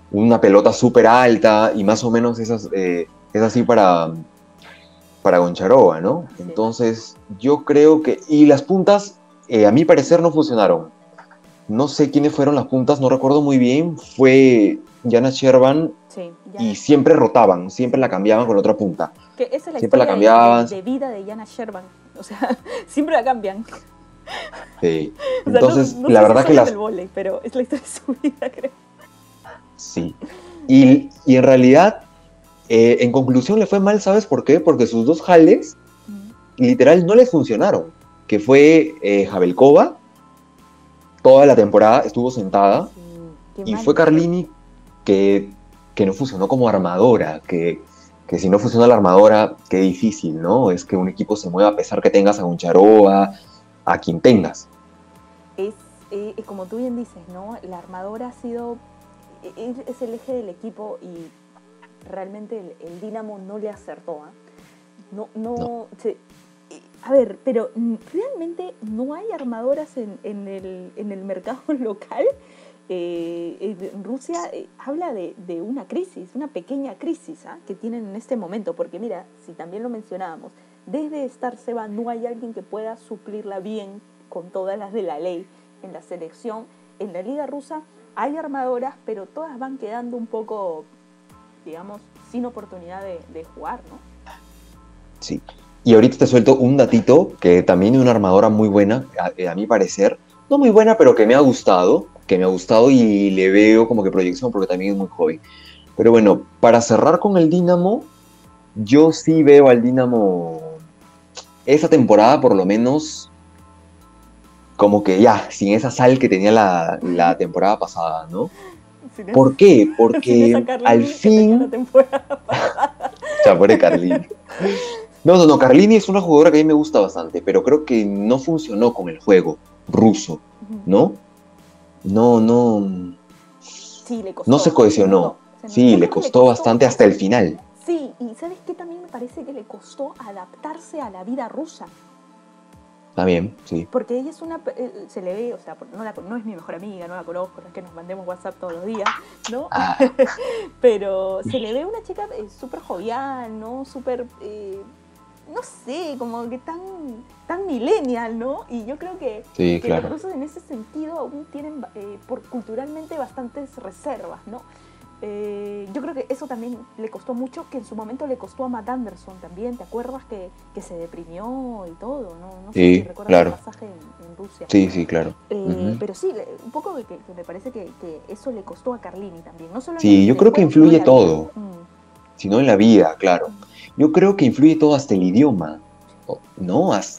una pelota súper alta y más o menos esas, eh, es así para, para Goncharova, ¿no? Sí. Entonces, yo creo que... Y las puntas, eh, a mi parecer, no funcionaron. No sé quiénes fueron las puntas, no recuerdo muy bien. Fue Jana Sherban Sí, y Jana. siempre rotaban, siempre Sí. la cambiaban con la otra punta. Que esa es la Siempre la historia cambiaban. de, de, de vida de Jana Sherban. O sea, siempre la cambian. Sí. O sea, Entonces, no, no la sé si verdad solo que en las... el vóley, pero es la historia de su vida, creo. Sí. Y, y en realidad, eh, en conclusión, le fue mal, ¿sabes por qué? Porque sus dos jales, Mm. literal, no les funcionaron. Que fue eh, Javelkova, toda la temporada estuvo sentada, Sí, qué y mal fue le fue. Carlini que, que no funcionó como armadora, que, que si no funciona la armadora, qué difícil, ¿no? Es que un equipo se mueva a pesar que tengas a Goncharova, a quien tengas. Es, eh, es como tú bien dices, ¿no? La armadora ha sido, es, es el eje del equipo y realmente el, el Dinamo no le acertó, ¿eh? No, no, No. se, a ver, pero realmente no hay armadoras en, en, el, en el mercado local. Eh, en Rusia eh, habla de, de una crisis, una pequeña crisis ¿eh? que tienen en este momento, porque mira, si también lo mencionábamos, desde Starceva no hay alguien que pueda suplirla bien con todas las de la ley en la selección. En la liga rusa hay armadoras, pero todas van quedando un poco, digamos, sin oportunidad de, de jugar, ¿no? Sí. Y ahorita te suelto un datito que también es una armadora muy buena, a, a mi parecer. No muy buena, pero que me ha gustado, que me ha gustado y le veo como que proyección porque también es muy joven. Pero bueno, para cerrar con el Dinamo, yo sí veo al Dinamo esa temporada por lo menos como que ya, sin esa sal que tenía la, la temporada pasada, ¿no? Sin, es, ¿Por qué? sin esa Porque al Carlini que tenía la fin... temporada pasada. Chapore Carlini. No, no, no, Carlini es una jugadora que a mí me gusta bastante, pero creo que no funcionó con el juego ruso, ¿no? No, no, Sí, le costó, no se ¿eh? Se cohesionó. notó, se notó. Sí, Yo le creo que le costó costó. bastante hasta el final. Sí, y ¿sabes qué? También me parece que le costó adaptarse a la vida rusa. Está bien, sí. Porque ella es una, eh, se le ve, o sea, no, la, no es mi mejor amiga, no la conozco, no es que nos mandemos WhatsApp todos los días, ¿no? Ah, Pero se le ve una chica eh, súper jovial, ¿no? Súper, eh, no sé, como que tan, tan millennial, ¿no? Y yo creo que, sí, que los claro. rusos en ese sentido aún tienen eh, por, culturalmente bastantes reservas, ¿no? Eh, yo creo que eso también le costó mucho, que en su momento le costó a Matt Anderson también. ¿Te acuerdas que, que se deprimió y todo? No, no sé si Sí, recuerdas claro. el pasaje en, en Rusia. Sí, sí, claro. Eh, Uh-huh. pero sí, un poco que, que me parece que, que eso le costó a Carlini también. No solo en Sí, el, yo en el creo que juego, sino en influye la vida. todo, Mm. sino en la vida, claro. Yo creo que influye todo hasta el idioma, ¿no? Hasta,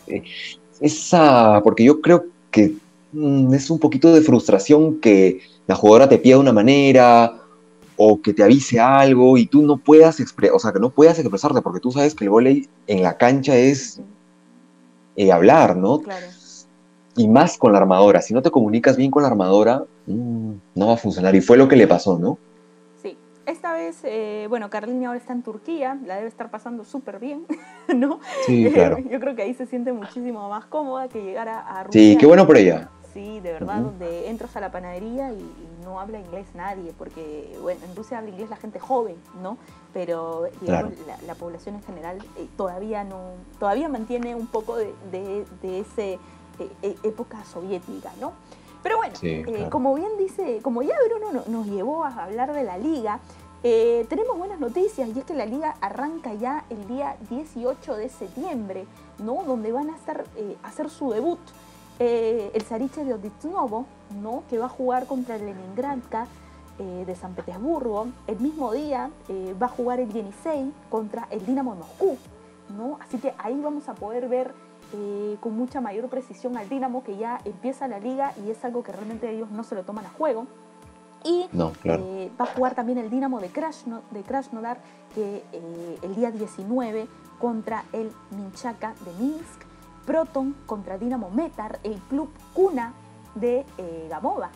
esa, porque yo creo que mm, es un poquito de frustración que la jugadora te pida de una manera o que te avise algo y tú no puedas expresar, o sea, que no puedas expresarte, porque tú sabes que el vóley en la cancha es eh, hablar, ¿no? Claro. Y más con la armadora. Si no te comunicas bien con la armadora, mmm, no va a funcionar. Y fue lo que le pasó, ¿no? Sí. Esta vez, eh, bueno, Carlini ahora está en Turquía, la debe estar pasando súper bien, ¿no? Sí, claro. Eh, yo creo que ahí se siente muchísimo más cómoda que llegar a, a Rusia. Sí, qué bueno por ella. Sí, de verdad, uh-huh. Donde entras a la panadería y, y no habla inglés nadie, porque, bueno, en Rusia habla inglés la gente joven, ¿no? Pero, digamos, claro. la, la población en general eh, todavía no, todavía mantiene un poco de, de, de ese eh, época soviética, ¿no? Pero bueno, sí, claro. eh, como bien dice, como ya Bruno nos llevó a hablar de la liga, eh, tenemos buenas noticias, y es que la liga arranca ya el día dieciocho de septiembre, ¿no? Donde van a estar, eh, hacer su debut. Eh, el Zariche de Oditnovo, ¿no? Que va a jugar contra el Leningradka eh, de San Petersburgo. El mismo día eh, va a jugar el Yenisei contra el Dinamo de Moscú, ¿no? Así que ahí vamos a poder ver eh, con mucha mayor precisión al Dinamo, que ya empieza la liga y es algo que realmente ellos no se lo toman a juego. Y no, claro. eh, va a jugar también el Dinamo de, Krasno, de Krasnodar que eh, el día diecinueve contra el Minchaka de Minsk. Proton contra Dinamo Metar, el club cuna de eh, Gamova.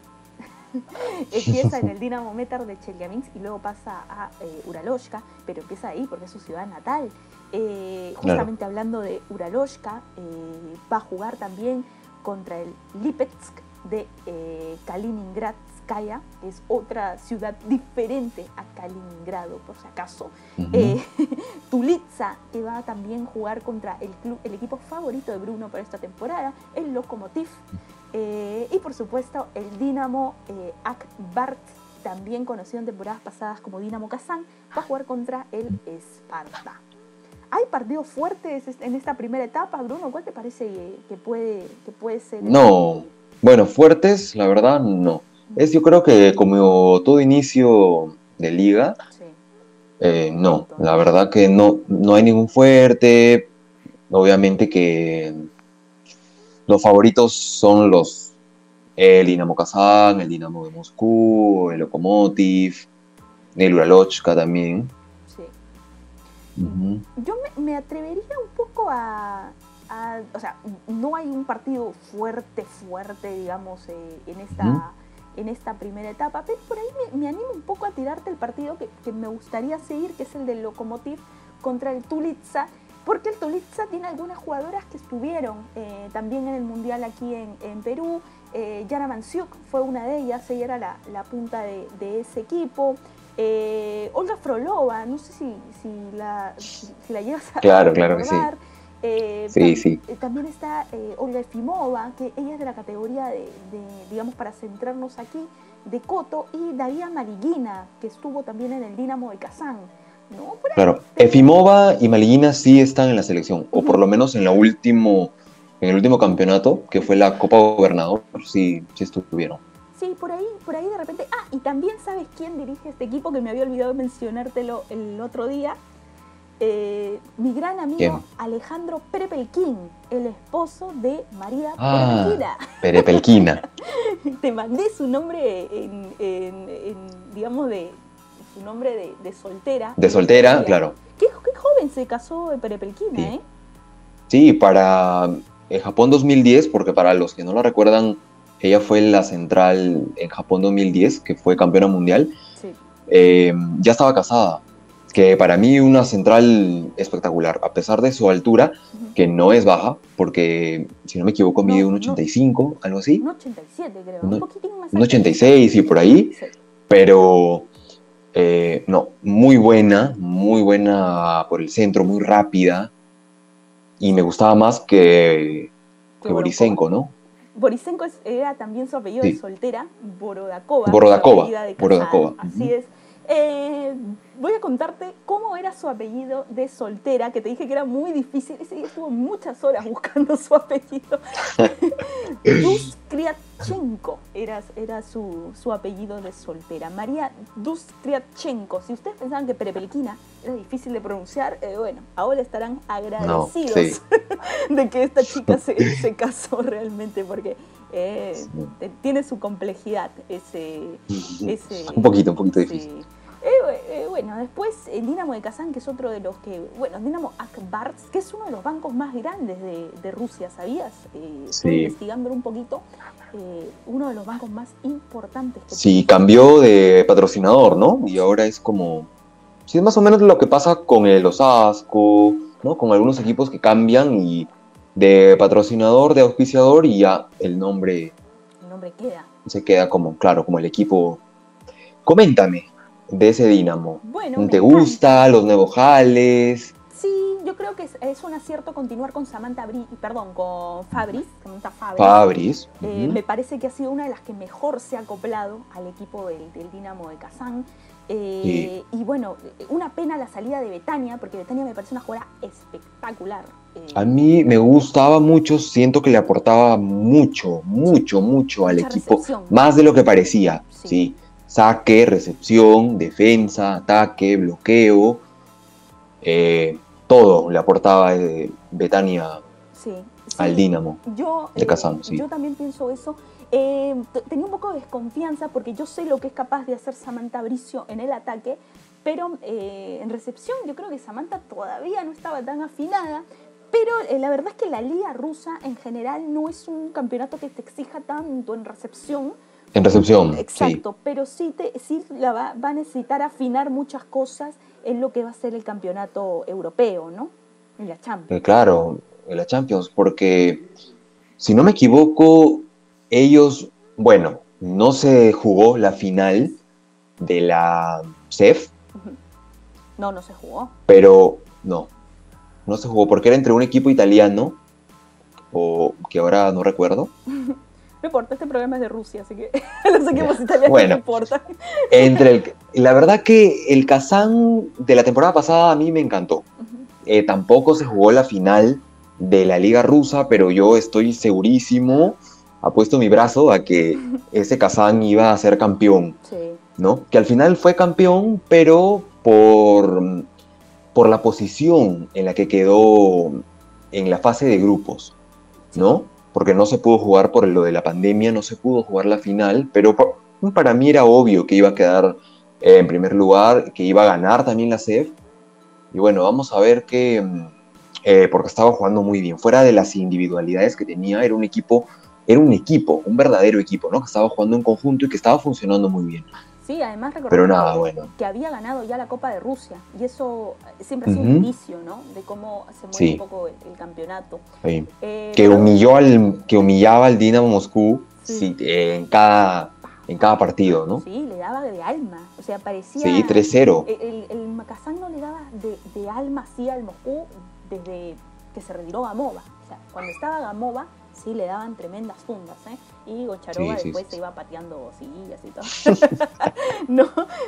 Empieza en el Dinamo Metar de Chelyabinsk y luego pasa a eh, Uraloshka, pero empieza ahí porque es su ciudad natal. Eh, justamente claro. Hablando de Uraloshka, eh, va a jugar también contra el Lipetsk de eh, Kaliningradskaya, que es otra ciudad diferente a Kaliningrado, por si acaso. Uh-huh. eh, Tulitsa, que va a también jugar contra el, club, el equipo favorito de Bruno para esta temporada, el Lokomotiv. Eh, y por supuesto el Dinamo eh, Akbart, también conocido en temporadas pasadas como Dinamo Kazán, va a jugar contra el Sparta. ¿Hay partidos fuertes en esta primera etapa, Bruno? ¿Cuál te parece que puede, que puede ser? No, bueno, fuertes, la verdad, no. Es, yo creo que como todo inicio de liga, sí. eh, no, la verdad que no, no hay ningún fuerte. Obviamente que los favoritos son los el Dinamo Kazán, el Dinamo de Moscú, el Lokomotiv, el Uralochka también. Sí. Uh-huh. Yo me, me atrevería un poco a, a... O sea, no hay un partido fuerte, fuerte, digamos, eh, en, esta, uh-huh. en esta primera etapa, pero por ahí me, me animo un poco a tirarte el partido que, que me gustaría seguir, que es el del Lokomotiv contra el Tulitsa, porque el Tulitsa tiene algunas jugadoras que estuvieron eh, también en el Mundial aquí en, en Perú. Eh, Yana Manciuk fue una de ellas, ella era la, la punta de, de ese equipo. Eh, Olga Frolova, no sé si, si, la, si, si la llegas a Claro, claro que sí. Eh, sí, tam, sí. Eh, también está eh, Olga Efimova, que ella es de la categoría de, de, digamos, para centrarnos aquí, de Koto, y Daria Mariguina, que estuvo también en el Dinamo de Kazán. ¿No? Claro, Efimova y Maliguina sí están en la selección, uh-huh. o por lo menos en, la último, en el último campeonato, que fue la Copa Gobernador, sí, sí estuvieron. Sí, por ahí, por ahí de repente... Ah, y también sabes quién dirige este equipo, que me había olvidado mencionártelo el otro día. Eh, mi gran amigo ¿Quién? Alejandro Perepelquín, el esposo de María ah, Perepelquina. Perepelquina. Te mandé su nombre en, en, en digamos, de... su nombre de, de soltera. De soltera, de claro. ¿Qué, qué joven se casó de Perepelquina, sí. ¿eh? Sí, para el Japón dos mil diez, porque para los que no la recuerdan, ella fue la central en Japón dos mil diez, que fue campeona mundial. Sí. Eh, ya estaba casada, que para mí una central espectacular, a pesar de su altura, uh-huh. que no es baja, porque si no me equivoco mide no, un ochenta y cinco, no, algo así. Un ochenta y siete creo, un, un poquitín más. Un ochenta y seis y por ahí, sí. pero... Eh, no, muy buena, muy buena por el centro, muy rápida, y me gustaba más que, que Borisenko, ¿no? Borisenko es, era también su apellido sí. de soltera, Borodakova. Borodakova, de Borodakova. Así uh-huh. es. Eh, voy a contarte cómo era su apellido de soltera, que te dije que era muy difícil. Ese día estuvo muchas horas buscando su apellido. Duskryatchenko era, era su, su apellido de soltera. María Duskryatchenko. Si ustedes pensaban que Perepelquina era difícil de pronunciar, eh, bueno, ahora estarán agradecidos no, sí. de que esta chica se, se casó realmente, porque eh, sí. tiene su complejidad ese, ese... Un poquito, un poquito difícil. Sí. Eh, eh, bueno, después el Dinamo de Kazán, que es otro de los que... Bueno, Dinamo Akbart, que es uno de los bancos más grandes de, de Rusia, ¿sabías? Eh, sí. Estoy investigándolo un poquito. Eh, uno de los bancos más importantes. Que sí, tiene. Cambió de patrocinador, ¿no? Y ahora es como... Sí, es más o menos lo que pasa con el Osasco, ¿no? Con algunos equipos que cambian y de patrocinador, de auspiciador, y ya el nombre... El nombre queda. Se queda como, claro, como el equipo... Coméntame de ese Dinamo. Bueno, ¿Te gusta los nuevos jales? Sí, yo creo que es, es un acierto continuar con Samantha Bri, perdón, con Fabris, Samantha Fabris. Fabris. Eh, uh-huh. Me parece que ha sido una de las que mejor se ha acoplado al equipo del, del Dinamo de Kazán. Eh, sí. Y bueno, una pena la salida de Betania, porque Betania me parece una jugadora espectacular. Eh, A mí me gustaba mucho, siento que le aportaba mucho, mucho, mucho al equipo, recepción. Más de lo que parecía, sí. sí. Saque, recepción, defensa, ataque, bloqueo, eh, todo le aportaba eh, Betania sí, sí. al Dinamo yo, de Kazán. Eh, sí. Yo también pienso eso. Eh, tenía un poco de desconfianza porque yo sé lo que es capaz de hacer Samantha Bricio en el ataque, pero eh, en recepción yo creo que Samantha todavía no estaba tan afinada. Pero eh, la verdad es que la liga rusa en general no es un campeonato que te exija tanto en recepción. En recepción, exacto, sí. Pero sí, te, sí la va, va a necesitar afinar muchas cosas en lo que va a ser el campeonato europeo, ¿no? En la Champions. Eh, claro, en la Champions, porque si no me equivoco, ellos, bueno, no se jugó la final de la C E F. No, no se jugó. Pero no, no se jugó porque era entre un equipo italiano, o que ahora no recuerdo. No importa, este programa es de Rusia, así que los equipos italianos bueno, no importan. Entre el, la verdad que el Kazán de la temporada pasada a mí me encantó. Uh-huh. Eh, tampoco se jugó la final de la Liga Rusa, pero yo estoy segurísimo, apuesto mi brazo a que ese Kazán iba a ser campeón. Sí. ¿No? Que al final fue campeón, pero por, por la posición en la que quedó en la fase de grupos, ¿no? Porque no se pudo jugar por lo de la pandemia, no se pudo jugar la final, pero para mí era obvio que iba a quedar eh, en primer lugar, que iba a ganar también la C E F. Y bueno, vamos a ver que, eh, porque estaba jugando muy bien, fuera de las individualidades que tenía, era un equipo, era un equipo, un verdadero equipo, ¿no? Que estaba jugando en conjunto y que estaba funcionando muy bien. Sí, además Pero nada, que, bueno. que había ganado ya la Copa de Rusia y eso siempre ha sido uh-huh. un indicio, ¿no? De cómo se mueve sí. un poco el, el campeonato. Sí. Eh, que, humilló al, que humillaba al Dinamo Moscú sí. Sí, en, cada, en cada partido, ¿no? Sí, le daba de alma, o sea, parecía... Sí, tres cero. El, el, el Kazán no le daba de, de alma así al Moscú desde que se retiró Gamova. O sea, cuando estaba Gamova, sí le daban tremendas fundas, ¿eh? Y Gocharova sí, después sí, sí. se iba pateando sillas y todo. no,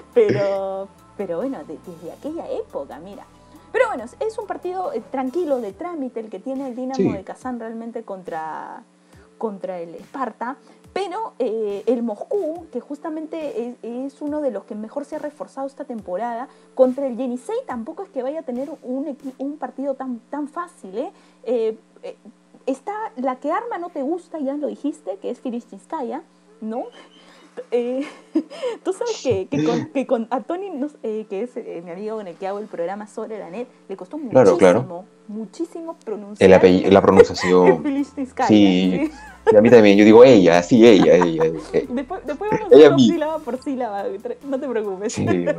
pero, pero bueno, de, desde aquella época, mira. Pero bueno, es un partido eh, tranquilo, de trámite, el que tiene el Dinamo sí. de Kazán realmente contra, contra el Esparta. Pero eh, el Moscú, que justamente es, es uno de los que mejor se ha reforzado esta temporada, contra el Yenisei tampoco es que vaya a tener un, un partido tan, tan fácil, ¿eh? eh, eh Está la que arma no te gusta, ya lo dijiste, que es Filistinskaya, ¿no? Eh, tú sabes que, que, con, que con a Tony, eh, que es eh, mi amigo con el que hago el programa sobre la net, le costó muchísimo, claro, claro. muchísimo pronunciar el apell- la pronunciación. Filistinskaya. Sí, sí. Y a mí también, yo digo ella, sí, ella, ella. ella. Después, después vamos a hacerlo sílaba por sílaba, no te preocupes. Sí, bueno.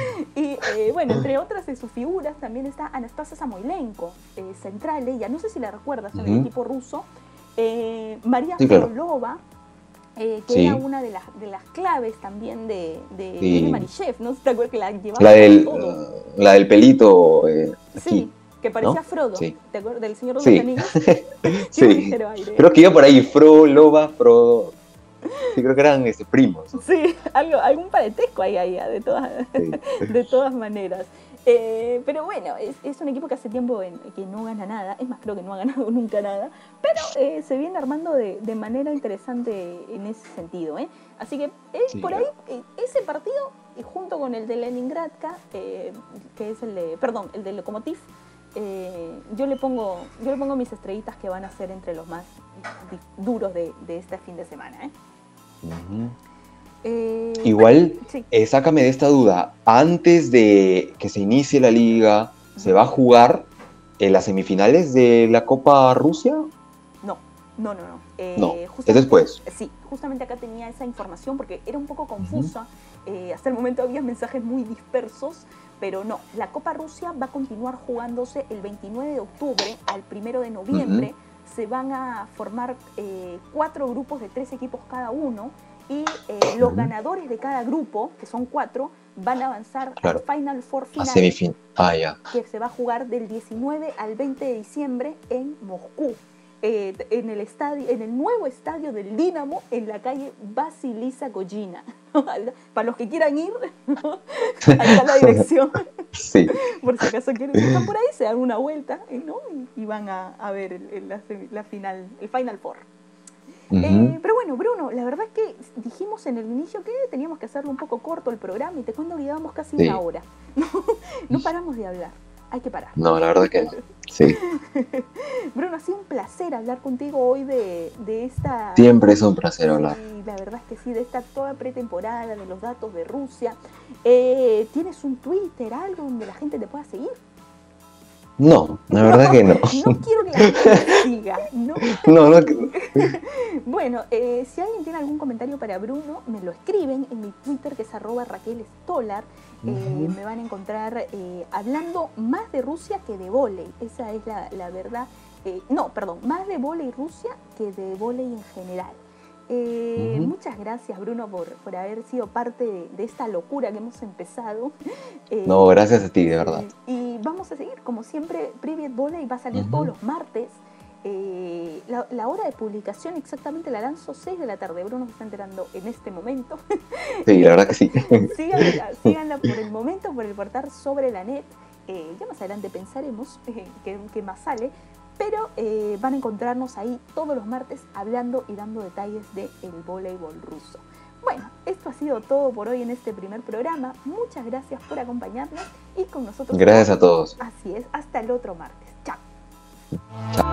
Y eh, bueno, entre otras de sus figuras también está Anastasia Samoilenko, eh, central ella, no sé si la recuerdas, en uh-huh. el equipo ruso, eh, María sí, Frolova, eh, que sí. era una de las, de las claves también de, de, sí. de Marichev, ¿no? ¿Te acuerdas que la llevaba la del, todo? La del pelito eh, aquí. Sí. Que parecía ¿no? Frodo, sí. ¿te acuerdas? Del Señor de sí. los Anillos. sí, creo que iba por ahí, Fro, Loba, Frodo. Sí, creo que eran este, primos. ¿No? Sí, algo, algún parentesco ahí, ahí de, todas, sí. de todas maneras. Eh, pero bueno, es, es un equipo que hace tiempo en, que no gana nada, es más, creo que no ha ganado nunca nada, pero eh, se viene armando de, de manera interesante en ese sentido, ¿eh? Así que eh, sí, por ahí, eh, ese partido, junto con el de Leningradka, eh, que es el de, perdón, el de Lokomotiv, Eh, yo le pongo yo le pongo mis estrellitas que van a ser entre los más duros de, de este fin de semana, ¿eh? Uh-huh. Eh, Igual, bueno, sí. eh, sácame de esta duda. Antes de que se inicie la liga, uh-huh. ¿se va a jugar en las semifinales de la Copa Rusia? No, no, no, no. Eh, no, es después. Sí, justamente acá tenía esa información porque era un poco confusa. Uh-huh. Eh, hasta el momento había mensajes muy dispersos. Pero no, la Copa Rusia va a continuar jugándose el veintinueve de octubre al primero de noviembre. Uh-huh. Se van a formar eh, cuatro grupos de tres equipos cada uno y eh, los uh-huh. ganadores de cada grupo, que son cuatro, van a avanzar claro. al Final Four final, a semifin- ah, ya. que se va a jugar del diecinueve al veinte de diciembre en Moscú. Eh, en el estadio, en el nuevo estadio del Dinamo en la calle Vasilisa Goyina. Para los que quieran ir, ¿no? Ahí está la dirección. Sí. Por si acaso quieren estar por ahí, se dan una vuelta, ¿no? y, y van a, a ver el, el, la, la final, el Final Four. Uh-huh. Eh, pero bueno, Bruno, la verdad es que dijimos en el inicio que teníamos que hacerlo un poco corto el programa y te cuento que llevamos casi sí. una hora. No, no paramos de hablar. Hay que parar. No, la verdad que no. Sí. Bruno, ha sido un placer hablar contigo hoy de, de esta... Siempre es un placer hablar. Sí, la verdad es que sí, de esta toda pretemporada, de los datos de Rusia. Eh, ¿Tienes un Twitter, algo donde la gente te pueda seguir? No, la verdad no, que no. No quiero que la gente te siga. No, no. no. Bueno, eh, si alguien tiene algún comentario para Bruno, me lo escriben en mi Twitter, que es arroba Raquel Stolar. Eh, uh-huh. Me van a encontrar eh, hablando más de Rusia que de vóley. Esa es la, la verdad. Eh, no, perdón, más de vóley Rusia que de vóley en general. Eh, Ujú. muchas gracias, Bruno, por, por haber sido parte de, de esta locura que hemos empezado. No, Eh, gracias a ti, de verdad. sí, y vamos a seguir, como siempre, Private Volley va a salir Ujú. todos los martes. Eh, la, la hora de publicación exactamente la lanzo seis de la tarde. Bruno se está enterando en este momento. Sí, la verdad que sí. síganla, síganla por el momento, por el portal Sobre la Net. Eh, ya más adelante pensaremos eh, qué, qué más sale. Pero eh, van a encontrarnos ahí todos los martes hablando y dando detalles del voleibol ruso. Bueno, esto ha sido todo por hoy en este primer programa. Muchas gracias por acompañarnos y con nosotros. Gracias a todos. Así es, hasta el otro martes. Chao. Chao.